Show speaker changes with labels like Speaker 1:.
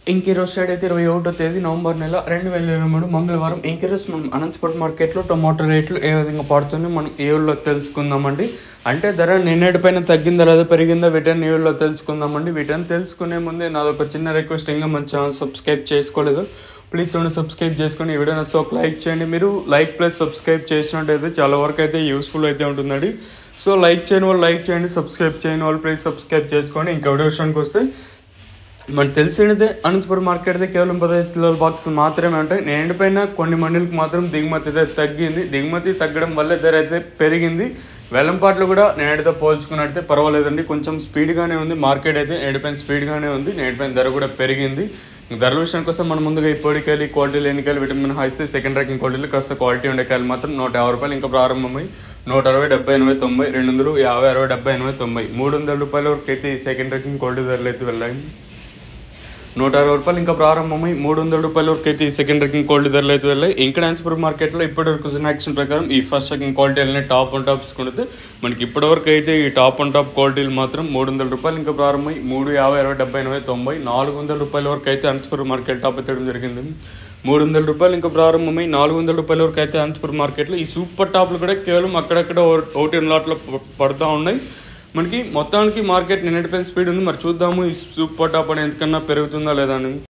Speaker 1: ఇంకీరోజు start అయితే 21వ తేదీ నవంబర్ నెల 2023 మంగళవారం. ఇంకీరోజు మనం అనంతపురం మార్కెట్లో టొమాటో రేట్లు ఏ విధంగా పడుతున్నాయో మనం ఈ వీడియోలో తెలుసుకుందామండి. అంటే ధర నిన్నటి పైన తగ్గిందా లేదా పెరిగిందా వీటిని ఈ వీడియోలో తెలుసుకుందామండి. వీటిని తెలుసుకునే ముందే నాదొక చిన్న రిక్వెస్ట్, ఇంకా మన ఛానల్ సబ్స్క్రైబ్ చేసుకోలేదు ప్లీజ్ సబ్స్క్రైబ్ చేసుకొని ఈ వీడియో సో లైక్ చేయండి. మీరు లైక్ ప్లస్ సబ్స్క్రైబ్ చేసినట్టయితే చాలా వరకు అయితే యూస్ఫుల్ అయితే ఉంటుందండి. సో లైక్ చేయని వాళ్ళు లైక్ చేయండి, సబ్స్క్రైబ్ చేయని వాళ్ళు ప్లీజ్ సబ్స్క్రైబ్ చేసుకోండి. ఇంకా వీడియో విషయానికి వస్తే మనకు తెలిసినదే అనంతపురం మార్కెట్ అయితే కేవలం 15 కిలోల బాక్స్ మాత్రమే ఉంటాయి. నేండిపైన కొన్ని మండలకు మాత్రం దిగుమతి అయితే తగ్గింది. దిగుమతి తగ్గడం వల్ల ధర అయితే పెరిగింది. వెల్లంపాట్లు కూడా నేటితో పోల్చుకున్నట్టయితే పర్వాలేదండి, కొంచెం స్పీడ్గానే ఉంది. మార్కెట్ అయితే నేటిపైన స్పీడ్గానే ఉంది. నేటిపైన ధర కూడా పెరిగింది. ధరల విషయానికి వస్తే మనం ముందుగా ఈ పొడికాయలు, క్వాలిటీ లేని కాయలు, విటమిన్ హైస్తే సెకండ్ ర్యాంకింగ్ క్వాలిటీలు, కాస్త క్వాలిటీ ఉండే కాయలు మాత్రం 150 రూపాయలు ఇంకా ప్రారంభమై 160, 70, 80, 90, 200, 50, 60, 70, 80, 90, 300 రూపాయల వరకు అయితే ఈ సెకండ్ ర్యాంకింగ్ క్వాలిటీ ధరలు అయితే వెళ్ళాయి. 160 రూపాయలు ఇంకా ప్రారంభమై 300 రూపాయల వరకు అయితే ఈ సెకండ్ ర్యాంకింగ్ క్వాలిటీ ధరలు అయితే వెళ్ళాయి. ఇంకా అనంతపురం మార్కెట్లో ఇప్పటివరకు యాక్షన్ ప్రకారం ఈ ఫస్ట్ సెకండ్ క్వాలిటీ వెళ్ళిన టాప్ అండ్ టాప్స్ కొడితే మనకి ఇప్పటివరకు అయితే ఈ టాప్ అండ్ టాప్ క్వాలిటీలు మాత్రం 300 రూపాయలు ఇంకా ప్రారంభమై 3, 50, 60, 70, 80, 90, 400 రూపాయల వరకు అయితే అనంతపురం మార్కెట్ టాప్ ఎత్తడం జరిగింది. 300 రూపాయలు ఇంకా ప్రారంభమై 400 రూపాయల వరకు అయితే అనంతపురం మార్కెట్లో ఈ సూపర్ టాప్లు కూడా కేవలం అక్కడక్కడ ఒకటి లాట్లో పడుతూ ఉన్నాయి. మనకి మొత్తానికి మార్కెట్ నిన్నటిపైన స్పీడ్ ఉంది. మరి చూద్దాము ఈ సూపర్ టాప్ అనేది ఎంతకన్నా పెరుగుతుందా లేదా అని.